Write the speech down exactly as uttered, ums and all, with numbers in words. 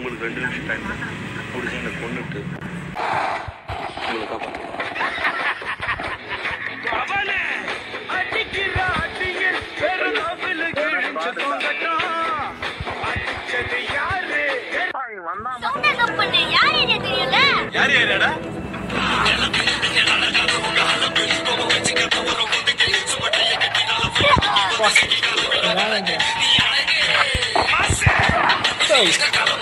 உங்களுக்கு ரெண்டு நிமிஷம் டைம் முடிச்சு என்னை கொண்டுட்டு உங்களை காப்பாற்றுவோம். யார் யாரடா Hey!